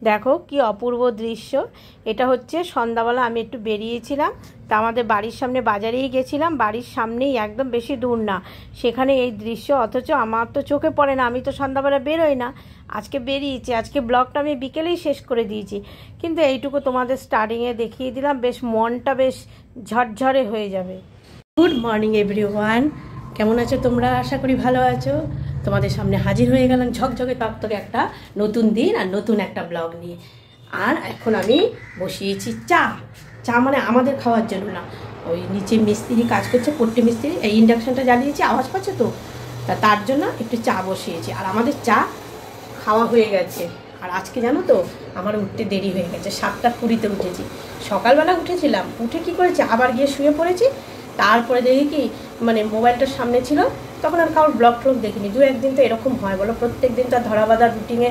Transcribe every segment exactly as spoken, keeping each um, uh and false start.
দেখো কি অপূর্ব দৃশ্য। এটা হচ্ছে সন্ধ্যাবেলা আমি একটু বেরিয়েছিলাম, তা আমাদের বাড়ির সামনে বাজারেই গেছিলাম, বাড়ির সামনেই একদম বেশি দূর না, সেখানে এই দৃশ্য। অথচ আমার তো চোখে পড়ে না, আমি তো সন্ধ্যাবেলা বেরোই না। আজকে বেরিয়েছি, আজকে ব্লগটা আমি বিকেলেই শেষ করে দিয়েছি, কিন্তু এইটুকু তোমাদের স্টার্টিংয়ে দেখিয়ে দিলাম, বেশ মনটা বেশ ঝরঝরে হয়ে যাবে। গুড মর্নিং এভরিওয়ান, কেমন আছো তোমরা? আশা করি ভালো আছো। তোমাদের সামনে হাজির হয়ে গেলাম ঝকঝকে তকতকে একটা নতুন দিন আর নতুন একটা ব্লগ নিয়ে। আর এখন আমি বসিয়েছি চা। চা মানে আমাদের খাওয়ার জন্য না, ওই নিচে মিস্ত্রি কাজ করছে, পট্টি মিস্ত্রি, এই ইন্ডাকশানটা জ্বালিয়েছি, আওয়াজ পাচ্ছে তো, তা তার জন্য একটু চা বসিয়েছি। আর আমাদের চা খাওয়া হয়ে গেছে। আর আজকে জানো তো আমার উঠতে দেরি হয়ে গেছে, সাতটা কুড়িতে উঠেছি। সকালবেলা উঠেছিলাম, উঠে কি করেছি আবার গিয়ে শুয়ে পড়েছি। তারপরে দেখি কি মানে মোবাইলটার সামনে ছিল, তখন আর কারোর ব্লগ ট্লগ দেখিনি। দু একদিন তো এরকম হয় বলো, প্রত্যেক দিন তো ধরা বাঁধা রুটিনে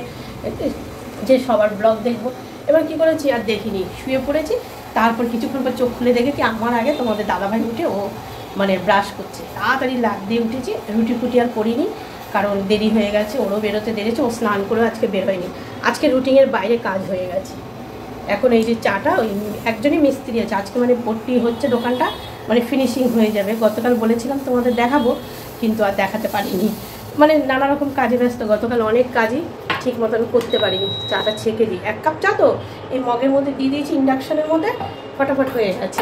যে সবার ব্লগ দেখবো। এবার কি করেছি আর দেখিনি, শুয়ে পড়েছি। তারপর কিছুক্ষণ পর চোখ খুলে দেখে কি আমার আগে তোমাদের দাদাভাই উঠে ও মানে ব্রাশ করছে, তাড়াতাড়ি লাগ দিয়ে উঠেছি। রুটি ফুটি আর করিনি, কারণ দেরি হয়ে গেছে, ওরও বেরোতে দেরিছে, ও স্নান করেও আজকে বের হয়নি। আজকে রুটিনের বাইরে কাজ হয়ে গেছে। এখন এই যে চাটা, ওই একজনই মিস্ত্রি আছে আজকে, মানে ভর্তি হচ্ছে দোকানটা, মানে ফিনিশিং হয়ে যাবে। গতকাল বলেছিলাম তোমাদের দেখাবো, কিন্তু আর দেখাতে পারিনি, মানে নানা রকম কাজে ব্যস্ত। গতকাল অনেক কাজই ঠিক মতন করতে পারিনি। চাটা ছেঁকে দিই, এক কাপ চা তো এই মগের মধ্যে দিয়ে দিয়েছি, ইন্ডাকশানের মধ্যে ফটাফট হয়ে গেছে।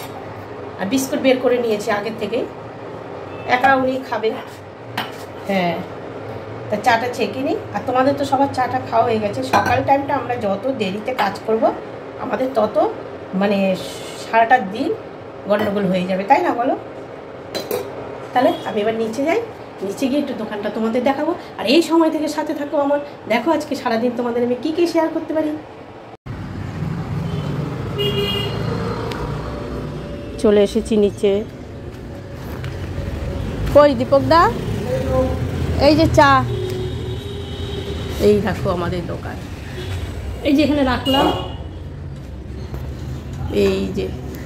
আর বিস্কুট বের করে নিয়েছি আগের থেকেই, একা উনি খাবে। হ্যাঁ, তা চাটা ছেঁকে নিই। আর তোমাদের তো সবার চাটা খাওয়া হয়ে গেছে। সকাল টাইমটা আমরা যত দেরিতে কাজ করব, আমাদের তত মানে সারাটা দিন গন্ডগোল হয়ে যাবে, তাই না বলো? তাহলে আমি এবার নিচে যাই, নিচে গিয়ে একটু দোকানটা তোমাদের দেখাবো। আর এই সময় থেকে সাথে থাকো আমার, দেখো আজকে সারাদিন তোমাদের আমি কী কী শেয়ার করতে পারি। চলে এসেছি নিচে। কই দীপক দা? এই যে চা, এই দেখো আমাদের দোকান, এই যে এখানে রাখলাম। এই যে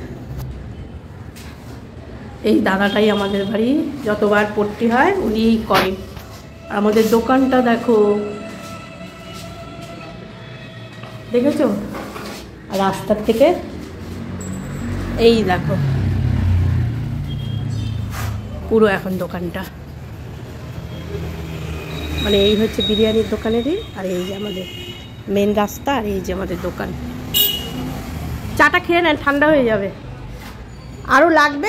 এই দাদাটাই আমাদের বাড়ি যতবার পট্টি হয় উনিই করেন। আমাদের দোকানটা দেখো, দেখেছো? আর রাস্তার থেকে এই দেখো পুরো এখন দোকানটা, মানে এই হচ্ছে বিরিয়ানির দোকানেরই, আর এই যে আমাদের মেন রাস্তা, আর এই যে আমাদের দোকান। চাটা খেয়ে নেন, ঠান্ডা হয়ে যাবে। আরও লাগবে?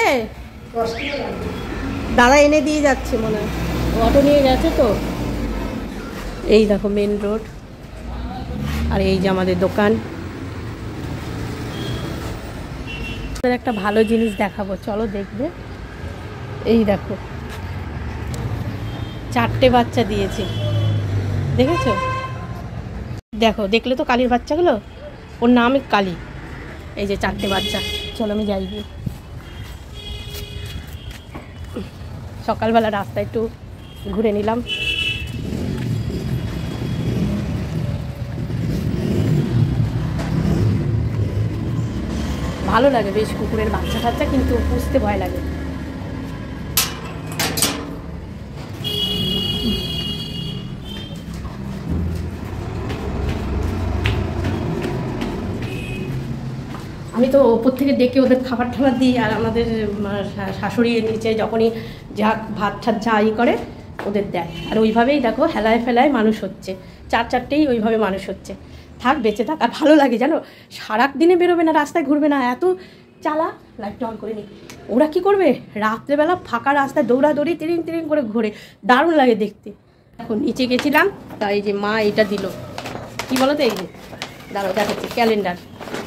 দাদা এনে দিয়ে যাচ্ছে মনে হয়, অটো নিয়ে গেছে তো। এই দেখো মেন রোড, আর এই যে আমাদের দোকান। একটা ভালো জিনিস দেখাবো, চলো দেখবে। এই দেখো চারটে বাচ্চা দিয়েছে, দেখেছো? দেখো, দেখলে তো কালির বাচ্চাগুলো, ওর নাম কালি। এই যে চারটে বাচ্চা। চলো আমি যাই গিয়ে। সকালবেলা রাস্তায় একটু ঘুরে নিলাম। ভালো লাগে বেশ কুকুরের বাচ্চা কাচ্চা, কিন্তু পুষতে ভয় লাগে। আমি তো ওপর থেকে ডেকে ওদের খাবার টাবার দিই, আর আমাদের শাশুড়ি নিচে যখনই যা ভাত ঠাত যা ই করে ওদের দেয়। আর ওইভাবেই দেখো হেলায় ফেলায় মানুষ হচ্ছে, চার চারটেই ওইভাবে মানুষ হচ্ছে। থাক, বেঁচে থাক। আর ভালো লাগে জানো, সারা দিনে বেরোবে না, রাস্তায় ঘুরবে না, এত চালা। লাইটটা অন করে নিই। ওরা কি করবে রাত্রেবেলা ফাঁকা রাস্তায় দৌড়াদৌড়ি তিরিং তিরিং করে ঘোরে, দারুণ লাগে দেখতে। এখন নিচে গেছিলাম, তাই এই যে মা এটা দিল, কি বলো তো, এই যে দাঁড়াও দেখাচ্ছি, ক্যালেন্ডার।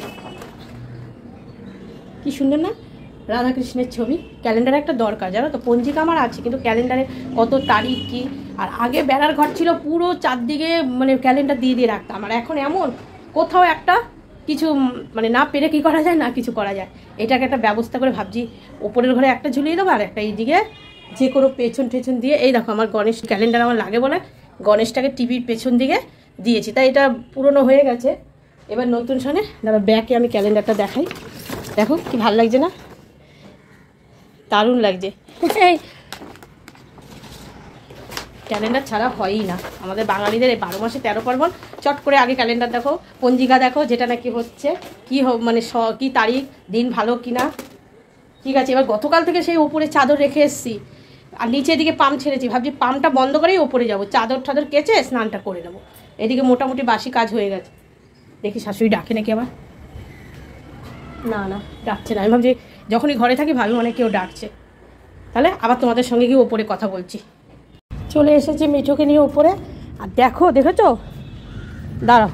কি সুন্দর না, রাধাকৃষ্ণের ছবি। ক্যালেন্ডারে একটা দরকার জানো তো, পঞ্জিকা আমার আছে, কিন্তু ক্যালেন্ডারে কত তারিখ কি। আর আগে বেড়ার ঘর ছিল, পুরো চারদিকে মানে ক্যালেন্ডার দিয়ে দিয়ে রাখতাম। আর এখন এমন কোথাও একটা কিছু মানে না পেরে কি করা যায়, না কিছু করা যায়। এটাকে একটা ব্যবস্থা করে ভাবছি, ওপরের ঘরে একটা ঝুলিয়ে দেবো, আর একটা এইদিকে যে কোনো পেছন টেছন দিয়ে। এই দেখো আমার গণেশ ক্যালেন্ডার আমার লাগে বলে গণেশটাকে টিভির পেছন দিকে দিয়েছি, তাই এটা পুরনো হয়ে গেছে। এবার নতুন সনে দাঁড়া ব্যাকে আমি ক্যালেন্ডারটা দেখাই, দেখো কি ভালো লাগছে না, দারুণ লাগছে। ক্যালেন্ডার ছাড়া হয়ই না আমাদের বাঙালিদের। এই বারো মাসে তেরো পার্বণ। চট করে আগে ক্যালেন্ডার দেখো, পঞ্জিকা দেখো, যেটা নাকি হচ্ছে কি মানে স কী তারিখ, দিন ভালো কি না। ঠিক আছে, এবার গতকাল থেকে সেই ওপরে চাদর রেখে এসেছি, আর নিচে এদিকে পাম্প ছেড়েছি। ভাবছি পাম্পটা বন্ধ করেই ওপরে যাবো, চাদর টাদর কেচে স্নানটা করে নেবো। এদিকে মোটামুটি বাসি কাজ হয়ে গেছে। দেখি শাশুড়ি ডাকে নাকি আবার। না না, ডাকছে না। আমি ভাবছি যখনই ঘরে থাকি ভাবি মনে কেউ ডাকছে। তাহলে আবার তোমাদের সঙ্গে গিয়ে ওপরে কথা বলছি। চলে এসেছি মিঠুকে নিয়ে উপরে। আর দেখো, দেখেছো, দাঁড়াও,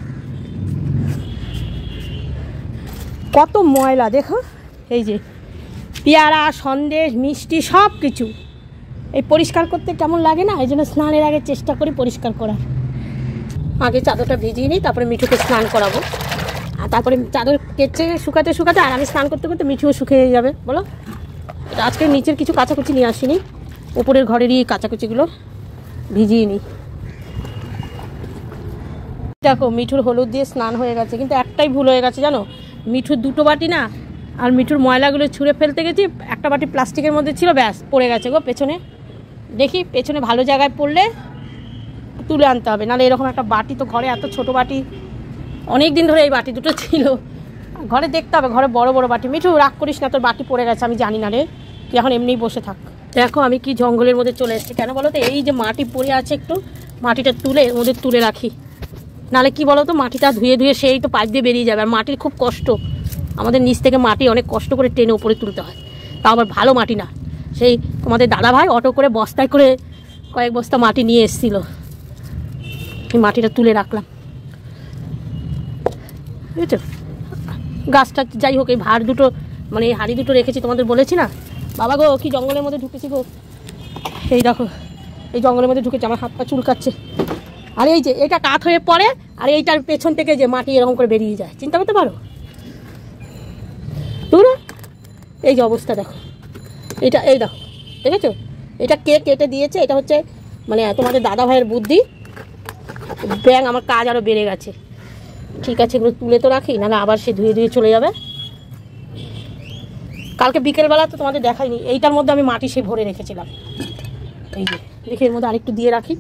কত ময়লা দেখো। এই যে পেয়ারা, সন্দেশ, মিষ্টি সব কিছু। এই পরিষ্কার করতে কেমন লাগে না, এই জন্য স্নানের আগে চেষ্টা করি পরিষ্কার করার। আগে চাদরটা ভিজিয়ে নিই, তারপরে মিঠুকে স্নান করাবো। আর তারপরে চাদর কেচে শুকাতে শুকাতে আর আমি স্নান করতে করতে মিঠুও শুকিয়ে যাবে। বলো, আজকে নিচের কিছু কাচাকুচি নিয়ে আসিনি, উপরের ঘরেরই কাচাকুচিগুলো ভিজিয়ে নিই। দেখো মিঠুর হলুদ দিয়ে স্নান হয়ে গেছে, কিন্তু একটাই ভুল হয়ে গেছে জানো, মিঠুর দুটো বাটি না, আর মিঠুর ময়লাগুলো ছুঁড়ে ফেলতে গেছি, একটা বাটি প্লাস্টিকের মধ্যে ছিল, ব্যাস পড়ে গেছে গো পেছনে। দেখি পেছনে ভালো জায়গায় পড়লে তুলে আনতে হবে, নাহলে এরকম একটা বাটি তো ঘরে, এত ছোট বাটি, অনেক দিন ধরে এই বাটি দুটো ছিল ঘরে, দেখতে হবে ঘরে বড় বড় বাটি। মিঠু রাগ করিস না, তোর বাটি পড়ে গেছে, আমি জানি না রে, তুই এখন এমনিই বসে থাক। দেখো আমি কি জঙ্গলের মধ্যে চলে এসেছি, কেন বলো তো, এই যে মাটি পড়ে আছে একটু, মাটিটা তুলে এর মধ্যে তুলে রাখি, নাহলে কি বলো তো মাটিটা ধুয়ে ধুয়ে সেই তো পাইপ দিয়ে বেরিয়ে যাবে। আর মাটির খুব কষ্ট, আমাদের নিচ থেকে মাটি অনেক কষ্ট করে টেনে উপরে তুলতে হয়, তা আবার ভালো মাটি না। সেই তোমাদের দাদা ভাই অটো করে বস্তায় করে কয়েক বস্তা মাটি নিয়ে এসেছিলো, এই মাটিটা তুলে রাখলাম, বুঝেছো। গাছটা যাই হোক, এই ভার দুটো মানে এই হাঁড়ি দুটো রেখেছি, তোমাদের বলেছি না। বাবা গো, কি জঙ্গলের মধ্যে ঢুকেছি গো। এই দেখো, এই জঙ্গলের মধ্যে ঢুকেছি, আমার হাত পা চুলকাচ্ছে। আর এই যে এটা কাত হয়ে পড়ে, আর এইটার পেছন থেকে যে মাটি এরকম করে বেরিয়ে যায়, চিন্তা করতে পারো। তুই এই যে অবস্থা দেখো, এটা এই দেখো, দেখেছো, এটা কে কেটে দিয়েছে, এটা হচ্ছে মানে তোমাদের দাদা ভাইয়ের বুদ্ধি। ব্যাং আমার কাজ আরও বেড়ে গেছে। ঠিক আছে, এগুলো তুলে তো রাখি, নাহলে আবার সে ধুয়ে ধুয়ে চলে যাবে। কালকে বিকেলবেলা তো তোমাদের দেখাইনি, এইটার মধ্যে আমি মাটি সে ভরে রেখেছিলাম। এই যে দেখি, এর মধ্যে আরেকটু দিয়ে রাখি।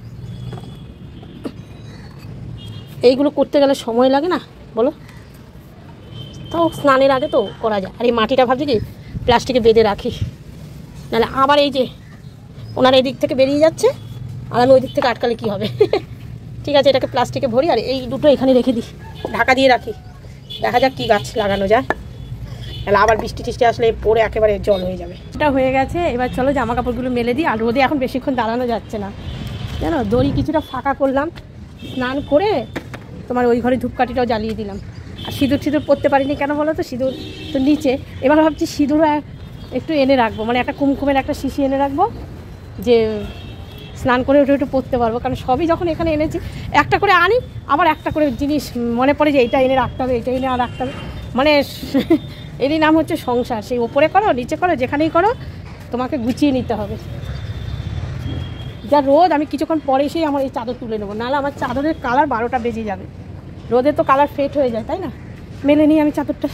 এইগুলো করতে গেলে সময় লাগে না বলো, তাও স্নানের আগে তো করা যায়। আর এই মাটিটা ভাবছি কি প্লাস্টিকে বেঁধে রাখি, নাহলে আবার এই যে ওনার এই দিক থেকে বেরিয়ে যাচ্ছে, আর আমি ওই দিক থেকে আটকালে কী হবে। ঠিক আছে, এটাকে প্লাস্টিকে ভরি, আর এই দুটো এখানে রেখে দিই, ঢাকা দিয়ে রাখি, দেখা যাক কী গাছ লাগানো যায়। তাহলে আবার বৃষ্টি টিষ্টি আসলে পরে একেবারে জল হয়ে যাবে। এটা হয়ে গেছে, এবার চলো জামা কাপড়গুলো মেলে দিই। আর রোদে এখন বেশিক্ষণ দাঁড়ানো যাচ্ছে না জানো, দড়ি কিছুটা ফাঁকা করলাম, স্নান করে তোমার ওই ঘরে ধূপকাঠিটাও জ্বালিয়ে দিলাম। আর সিঁদুর সিঁদুর পরতে পারিনি, কেন বলো তো, সিঁদুর তো নিচে। এবার ভাবছি সিঁদুর একটু এনে রাখবো, মানে একটা কুমকুমের একটা শিশি এনে রাখবো, যে স্নান করে ওটা একটু পরতে পারবো। কারণ সবই যখন এখানে এনেছি, একটা করে আনি, আবার একটা করে জিনিস মনে পড়ে যে এইটা এনে রাখতে হবে, এইটা এনে আর রাখতে হবে। মানে এরই নাম হচ্ছে সংসার, সেই ওপরে করো নিচে করো যেখানেই করো, তোমাকে গুছিয়ে নিতে হবে। যা রোদ, আমি কিছুক্ষণ পরে এসেই আমার এই চাদর তুলে নেবো, নাহলে আমার চাদরের কালার বারোটা বেজে যাবে। রোদে তো কালার ফেট হয়ে যায়, তাই না। মেলে নিই আমি চাদরটা।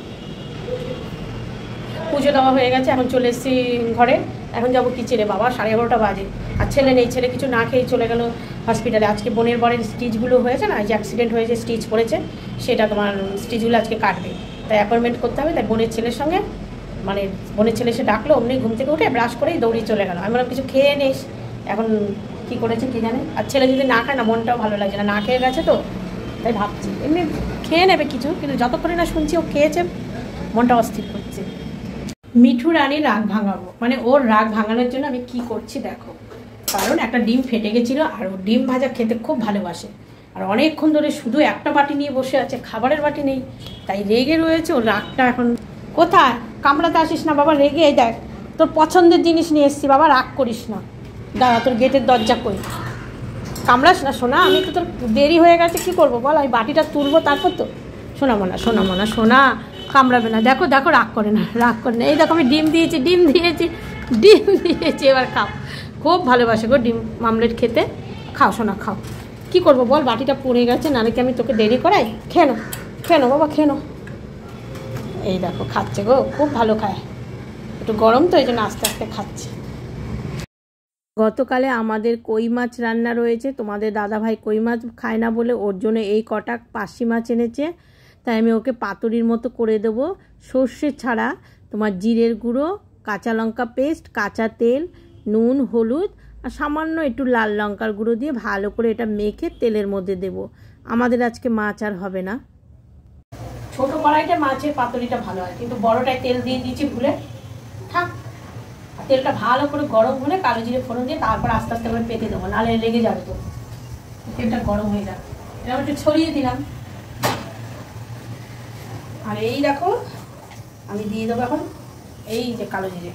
পুজো দেওয়া হয়ে গেছে, এখন চলে এসেছি ঘরে। এখন যাবো কিচেনে, বাবা সাড়ে এগারোটা বাজে, আর ছেলে নেই, ছেলে কিছু না খেয়ে চলে গেল হসপিটালে। আজকে বোনের বরের স্টিচগুলো হয়েছে না, যে অ্যাক্সিডেন্ট হয়েছে, স্টিচ পড়েছে, সেটা তোমার স্টিচগুলো আজকে কাটবে, তাই অ্যাপয়েন্টমেন্ট করতে হবে। তাই বোনের ছেলের সঙ্গে, মানে বোনের ছেলে এসে ডাকলো, অমনি ঘুম থেকে উঠে ব্রাশ করেই দৌড়িয়ে চলে গেল। আমি বললাম কিছু খেয়ে নিস, এখন কী করেছে কে জানে। আর ছেলে যদি না খায় না, মনটাও ভালো লাগছে না, না খেয়ে গেছে তো, তাই ভাবছি এমনি খেয়ে নেবে কিছু, কিন্তু যতক্ষণে না শুনছি ও খেয়েছে, মনটা অস্থির করছে। মিঠু রানী রাগ ভাঙাবো, মানে ওর রাগ ভাঙানোর জন্য আমি কি করছি দেখো। কারণ একটা ডিম ফেটে গেছিলো, আর ও ডিম ভাজা খেতে খুব ভালোবাসে, আর অনেকক্ষণ ধরে শুধু একটা বাটি নিয়ে বসে আছে, খাবারের বাটি নেই, তাই রেগে রয়েছে। ওর রাগটা এখন কোথায়, কামড়াতে আসিস না বাবা, রেগে এই দেখ তোর পছন্দের জিনিস নিয়ে এসেছি বাবা, রাগ করিস না। দাঁড়া, তোর গেটের দরজা কই, কামড়াস না সোনা, আমি তো তোর দেরি হয়ে গেছে, কি করবো বল, আমি বাটিটা তুলবো তারপর তো। শোনা মনা, শোনা মনা, শোনা, কামড়াবে না। দেখো দেখো, রাগ করে না, রাগ করে না। এই দেখো আমি ডিম দিয়েছি, ডিম দিয়েছি, ডিম দিয়েছি, এবার খাও। খুব ভালোবাসে গো ডিম আমলেট খেতে, খাও শোনা খাও। কি করবো বল, বাটিটা পড়ে গেছে, নাহলে কি আমি তোকে দেরি করাই। খেয়ে নো, খেয়ে নো বাবা, খেয়ে নো। এই দেখো খাচ্ছে গো, খুব ভালো খায়, একটু গরম তো এই জন্য আস্তে আস্তে খাচ্ছে। গতকালে আমাদের কই মাছ রান্না রয়েছে, তোমাদের দাদাভাই কই মাছ খায় না বলে ওর জন্য এই কটা পার্শে মাছ এনেছে। তাই আমি ওকে পাতুরির মতো করে দেবো, সর্ষে ছাড়া, তোমার জিরের গুঁড়ো, কাঁচা লঙ্কা পেস্ট, কাঁচা তেল, নুন, হলুদ আর সামান্য একটু লাল লঙ্কার গুঁড়ো দিয়ে ভালো করে এটা মেখে তেলের মধ্যে দেব। আমাদের আজকে মাছ আর হবে না। ছোটো কড়াইটা মাছের পাতুরিটা ভালো হয়, কিন্তু বড়টায় তেল দিয়ে দিয়েছি ভুলে। থাক, তেলটা ভালো করে গরম হলে কালো জিরে ফোড়ন দিয়ে তারপর আস্তে আস্তে করে পেতে দেবো, নাহলে লেগে যাবে। তো তেলটা গরম হয়ে যাবে, এটা একটু ছড়িয়ে দিলাম। আর এই দেখো আমি দিয়ে দেবো এখন এই যে কালো জিরে।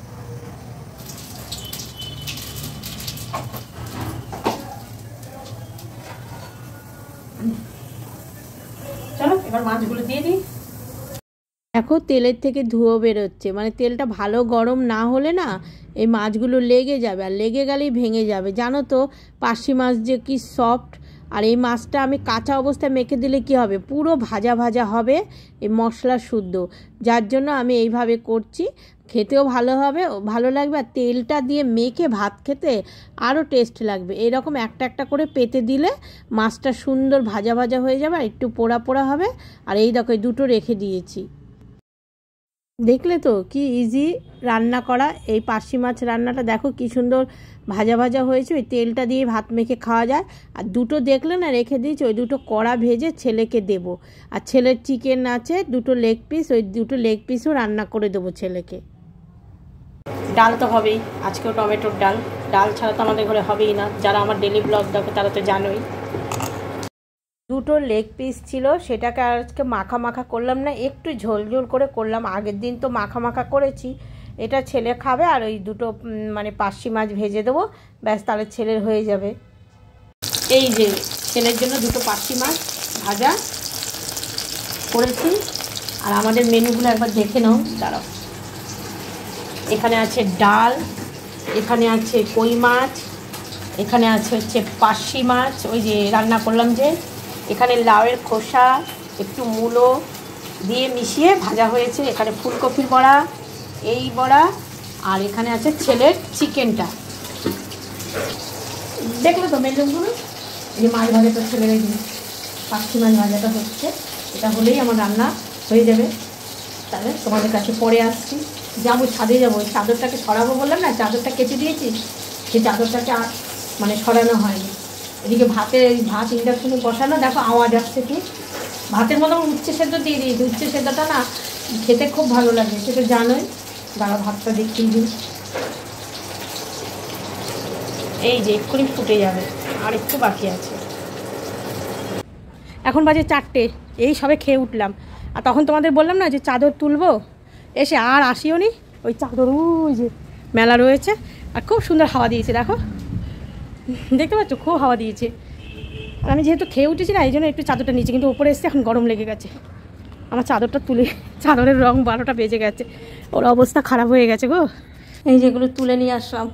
চলো এবার মাছগুলো দিয়ে দিই। দেখো তেলের থেকে ধুয়ো বেরোচ্ছে, মানে তেলটা ভালো গরম না হলে না এই মাছগুলো লেগে যাবে, আর লেগে গেলেই ভেঙে যাবে। জানো তো পার্শে মাছ যে কি সফট, আর এই মাছটা আমি কাঁচা অবস্থায় মেখে দিলে কি হবে, পুরো ভাজা ভাজা হবে, এই মশলা শুদ্ধ। যার জন্য আমি এইভাবে করছি, খেতেও ভালো হবে, ভালো লাগবে, আর তেলটা দিয়ে মেখে ভাত খেতে আরও টেস্ট লাগবে। এরকম একটা একটা করে পেতে দিলে মাছটা সুন্দর ভাজা ভাজা হয়ে যাবে, আর একটু পোড়া পোড়া হবে। আর এই দেখো দুটো রেখে দিয়েছি। দেখলে তো কি ইজি রান্না করা, এই পার্শে মাছ রান্নাটা দেখো কি সুন্দর ভাজা ভাজা হয়েছে। ওই তেলটা দিয়ে ভাত মেখে খাওয়া যায়। আর দুটো দেখলে না রেখে দিয়েছি, ওই দুটো কড়া ভেজে ছেলেকে দেবো। আর ছেলের চিকেন আছে দুটো লেগ পিস, ওই দুটো লেগ পিসও রান্না করে দেবো ছেলেকে। ডাল তো হবেই, আজকেও টমেটোর ডাল। ডাল ছাড়া তো আমাদের ঘরে হবেই না, যারা আমার ডেলি ব্লগ দেখো তারা তো জানোই। দুটো লেগ পিস ছিল, সেটাকে আজকে মাখা মাখা করলাম না, একটু ঝোল ঝোল করে করলাম। আগের দিন তো মাখা মাখা করেছি। এটা ছেলে খাবে, আর ওই দুটো মানে পার্শে মাছ ভেজে দেবো, ব্যাস তাহলে ছেলের হয়ে যাবে। এই যে ছেলের জন্য দুটো পার্শে মাছ ভাজা করেছি। আর আমাদের মেনুগুলো একবার দেখে নাও, দাঁড়াও। এখানে আছে ডাল, এখানে আছে কই মাছ, এখানে আছে হচ্ছে পার্শে মাছ ওই যে রান্না করলাম যে, এখানে লাউয়ের খোসা একটু মূলো দিয়ে মিশিয়ে ভাজা হয়েছে, এখানে ফুলকপির বড়া, এই বড়া, আর এখানে আছে ছেলের চিকেনটা। দেখলে তো মেনুগুলো। এই মাছ ভাজাটা ছেলের এই পার্শে মাছ ভাজাটা হচ্ছে, এটা হলেই আমার রান্না হয়ে যাবে। তাহলে তোমাদের কাছে পরে আসছি, যাবো ছাদে যাবো, ওই চাদরটাকে সরাবো বললাম না, চাদরটা কেটে দিয়েছি, সেই চাদরটাকে আর মানে সরানো হয়নি। এদিকে ভাতে ভাত ইন্ডাকশনে বসানো, দেখো আওয়াজ আসছে কি। ভাতের মতো উচ্ছে সেদ্ধ দিয়ে দিয়েছি, উচ্ছে সেদ্ধটা না খেতে খুব ভালো লাগে, সেটা জানোই। দাঁড়া ভাতটা দেখিয়ে দিই। এই যে এক্ষুনি ফুটে যাবে, আর একটু বাকি আছে। এখন বাজে চারটে, এই সবে খেয়ে উঠলাম। আর তখন তোমাদের বললাম না যে চাদর তুলবো, এসে আর আসিও নি। ওই চাদর ওই যে মেলা রয়েছে, আর খুব সুন্দর হাওয়া দিয়েছে, দেখো দেখতে পাচ্ছ, খুব হাওয়া দিয়েছে। আর আমি যেহেতু খেয়ে উঠেছি না, এই জন্য একটু চাদরটা নিচে, কিন্তু উপরে এসছে এখন গরম লেগে গেছে। আমার চাদরটা তুলে, চাদরের রং বারোটা বেজে গেছে, ওর অবস্থা খারাপ হয়ে গেছে গো। এই যেগুলো তুলে নিয়ে আসলাম,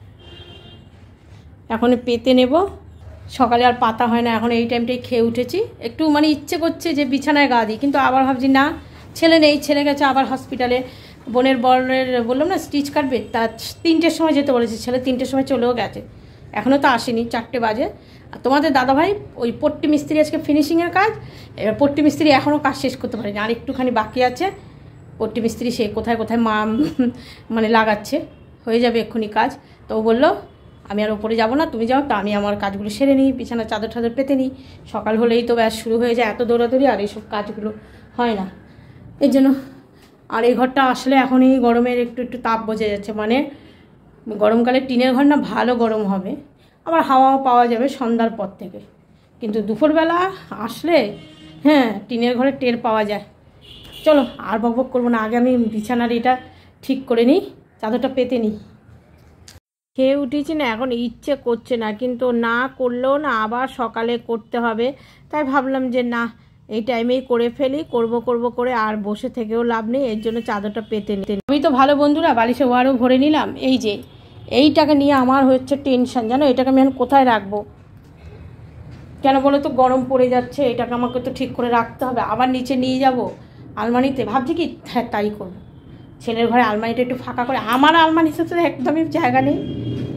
এখন পেতে নেব। সকালে আর পাতা হয় না, এখন এই টাইমটাই খেয়ে উঠেছি। একটু মানে ইচ্ছে করছে যে বিছানায় গা দিই, কিন্তু আবার ভাবছি না, ছেলে নেই, ছেলে গেছে আবার হসপিটালে। বোনের বরের বললাম না স্টিচ কাটবে, তার তিনটের সময় যেতে বলেছে, ছেলে তিনটের সময় চলেও গেছে, এখনও তো আসেনি, চারটে বাজে। আর তোমাদের দাদাভাই ওই পট্টি মিস্ত্রি আজকে ফিনিশিংয়ের কাজ, এবার পট্টি মিস্ত্রি এখনও কাজ শেষ করতে পারেনি, আর একটুখানি বাকি আছে। পট্টি মিস্ত্রি সে কোথায় কোথায় মা মানে লাগাচ্ছে, হয়ে যাবে এক্ষুনি কাজ। তো ও বললো আমি আর ওপরে যাবো না, তুমি যাও, তো আমি আমার কাজগুলো সেরে নিই, বিছানার চাদর টাদর পেতে নিই। সকাল হলেই তো ব্যাস শুরু হয়ে যায়, এত দৌড়াদৌড়ি, আর এইসব কাজগুলো হয় না, এর জন্য। আর এই ঘরটা আসলে এখন এই গরমের একটু একটু তাপ বোঝা যাচ্ছে, মানে গরমকালে টিনের ঘর না ভালো গরম হবে, আবার হাওয়াও পাওয়া যাবে সন্ধ্যার পর থেকে। কিন্তু দুপুরবেলা আসলে হ্যাঁ টিনের ঘরে টের পাওয়া যায়। চলো আর বক বক করবো না, আগে আমি বিছানার এটা ঠিক করে নিই, চাদরটা পেতে নিই। খেয়ে উঠেছি না, এখন ইচ্ছে করছে না, কিন্তু না করলেও না আবার সকালে করতে হবে। তাই ভাবলাম যে না, এই টাইমেই করে ফেলি, করব করব করে আর বসে থেকেও লাভ নেই, এর জন্য চাদরটা পেতে নিতে। আমি তো ভালো বন্ধুরা বালিশে ওয়ারও ভরে নিলাম। এই যে এইটাকে নিয়ে আমার হচ্ছে টেনশন, জানো, এটাকে আমি এখন কোথায় রাখবো, কেন বলো তো, গরম পড়ে যাচ্ছে, এটাকে আমাকে তো ঠিক করে রাখতে হবে। আবার নিচে নিয়ে যাব আলমারিতে, ভাবছি কি হ্যাঁ তাই করবো। ছেলের ঘরে আলমারিটা একটু ফাঁকা করে, আমার আলমারিতে তো একদমই জায়গা নেই।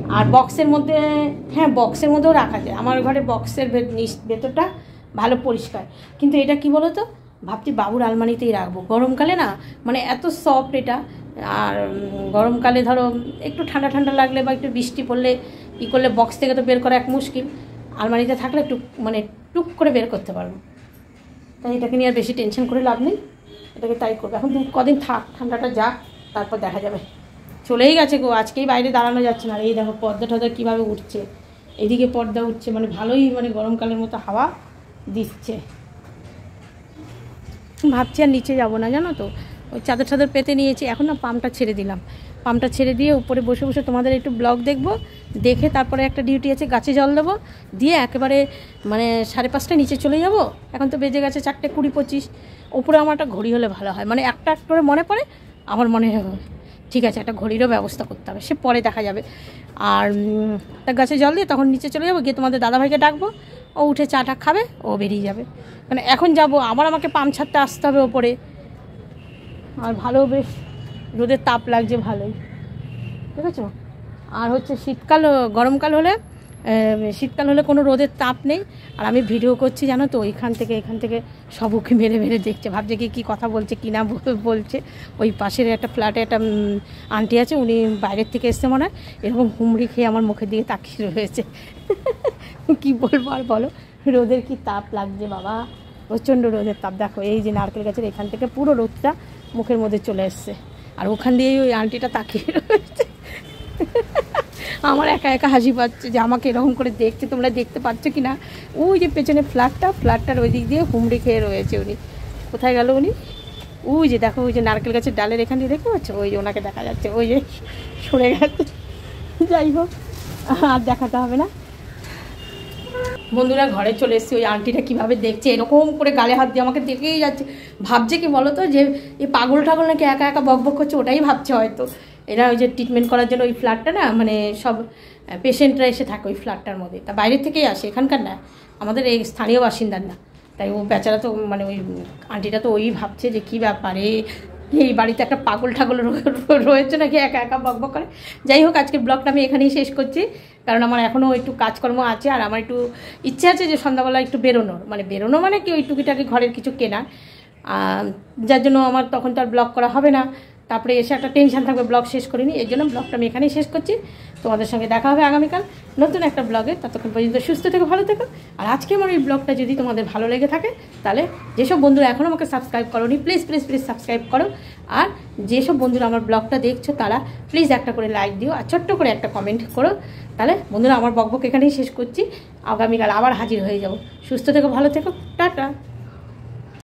আর বক্সের মধ্যে, হ্যাঁ বক্সের মধ্যেও রাখা যায়, আমার ঘরে বক্সের ভেতরটা ভালো পরিষ্কার। কিন্তু এটা কি বলো তো, ভাবছি বাবুর আলমারিতেই রাখবো, গরমকালে না মানে এত সফট এটা। আর গরমকালে ধরো একটু ঠান্ডা ঠান্ডা লাগলে বা একটু বৃষ্টি পড়লে ই করলে বক্স থেকে তো বের করা এক মুশকিল, আলমারিতে থাকলে টুক মানে টুক করে বের করতে পারবো। তাই এটাকে নিয়ে আর বেশি টেনশন করে লাভ নেই, এটাকে তাই করবো। এখন দু কদিন থাক, ঠান্ডাটা যাক, তারপর দেখা যাবে। চলেই গেছে গো, আজকেই বাইরে দাঁড়ানো যাচ্ছে না। এই দেখো পর্দা টর্দা কীভাবে উঠছে, এদিকে পর্দা উঠছে, মানে ভালোই মানে গরমকালের মতো হাওয়া দিচ্ছে। ভাবছি আর নিচে যাব না, জানো তো, ওই চাদর চাদর পেতে নিয়েছি। এখন না পাম্পটা ছেড়ে দিলাম, পাম্পটা ছেড়ে দিয়ে উপরে বসে বসে তোমাদের একটু ব্লগ দেখবো, দেখে তারপরে একটা ডিউটি আছে গাছে জল দেবো, দিয়ে একেবারে মানে সাড়ে পাঁচটায় নিচে চলে যাব। এখন তো বেজে গেছে চারটে কুড়ি পঁচিশ। উপরে আমার একটা ঘড়ি হলে ভালো হয়, মানে একটা একটা করে মনে পড়ে আমার মনে হয় ঠিক আছে একটা ঘড়িরও ব্যবস্থা করতে হবে, সে পরে দেখা যাবে। আর তা গাছে জল দিয়ে তখন নিচে চলে যাবো, গিয়ে তোমাদের দাদাভাইকে ডাকবো, ও উঠে চাটা খাবে, ও বেরিয়ে যাবে। মানে এখন যাব, আবার আমাকে পাম্প ছাড়তে আসতে হবে ওপরে। আর ভালো বেশ রোদের তাপ লাগছে ভালোই, ঠিক আছে। আর হচ্ছে শীতকাল, গরমকাল হলে শীতকাল হলে কোনো রোদের তাপ নেই। আর আমি ভিডিও করছি জানো তো, ওইখান থেকে এখান থেকে সব ওকে মেরে মেরে দেখছে, ভাবছে কি কী কথা বলছে কি না বলছে। ওই পাশের একটা ফ্ল্যাটে একটা আন্টি আছে, উনি বাইরের থেকে এসছে মনে হয়, এরকম হুমড়ি খেয়ে আমার মুখের দিকে তাকিয়ে রয়েছে। কি বলবো আর বলো, রোদের কি তাপ লাগছে বাবা, প্রচণ্ড রোদের তাপ। দেখো এই যে নারকেল গাছের এখান থেকে পুরো রোদটা মুখের মধ্যে চলে এসছে, আর ওখান দিয়েই ওই আন্টিটা তাকিয়ে রয়েছে। আমার একা একা হাসি পাচ্ছে যে আমাকে এরকম করে দেখছে, তোমরা দেখতে পাচ্ছ কি না। ওই যে পেছনে ফ্ল্যাটটা, ফ্ল্যাটটার ওই দিক দিয়ে হুমড়ি খেয়ে রয়েছে উনি। কোথায় গেল উনি? ওই যে দেখো, ওই যে নারকেল গাছের ডালের এখান দিয়ে দেখতে পাচ্ছ, ওই যে ওনাকে দেখা যাচ্ছে, ওই যে সরে গেছে। যাই হোক, আর দেখাতে হবে না। বন্ধুরা ঘরে চলে এসেছি, ওই আন্টিটা কীভাবে দেখছে, এরকম করে গালে হাত দিয়ে আমাকে দেখেই যাচ্ছে। ভাবছে কি বলো তো, যে এই পাগল ঠাগল নাকি একা একা বক বক করছে, ওটাই ভাবছে হয়তো। এরা ওই যে ট্রিটমেন্ট করার জন্য ওই ফ্ল্যাটটা না, মানে সব পেশেন্টরা এসে থাকে ওই ফ্ল্যাটটার মধ্যে, তা বাইরের থেকেই আসে, এখানকার না, আমাদের এই স্থানীয় বাসিন্দার না। তাই ও বেচারা তো মানে ওই আন্টিটা তো ওই ভাবছে যে কী ব্যাপারে, এই বাড়িতে একটা পাগল ঠাগল রয়েছে নাকি একা একা বক বক করে। যাই হোক, আজকের ব্লগটা আমি এখানেই শেষ করছি, কারণ আমার এখনও একটু কাজকর্ম আছে, আর আমার একটু ইচ্ছে আছে যে সন্ধ্যাবেলা একটু বেরোনোর, মানে বেরোনো মানে কি ওই টুকিটাকি ঘরের কিছু কেনা, যার জন্য আমার তখন তো আর ব্লগ করা হবে না। তারপরে এসে একটা টেনশন থাকবে ব্লগ শেষ করিনি, এর জন্য ব্লগটা আমি এখানেই শেষ করছি। তোমাদের সঙ্গে দেখা হবে আগামীকাল নতুন একটা ব্লগে, ততক্ষণ পর্যন্ত সুস্থ থেকো, ভালো থেকো। আর আজকে আমার এই ব্লগটা যদি তোমাদের ভালো লেগে থাকে, তাহলে যেসব বন্ধুরা এখনও আমাকে সাবস্ক্রাইব করোনি, প্লিজ প্লিজ প্লিজ সাবস্ক্রাইব করো। আর যেসব বন্ধুরা আমার ব্লগটা দেখছো, তারা প্লিজ একটা করে লাইক দিও, আর ছোট্ট করে একটা কমেন্ট করো। তাহলে বন্ধুরা আমার বকবক এখানেই শেষ করছি, আগামীকাল আবার হাজির হয়ে যাব। সুস্থ থেকো, ভালো থেকো, টাটা।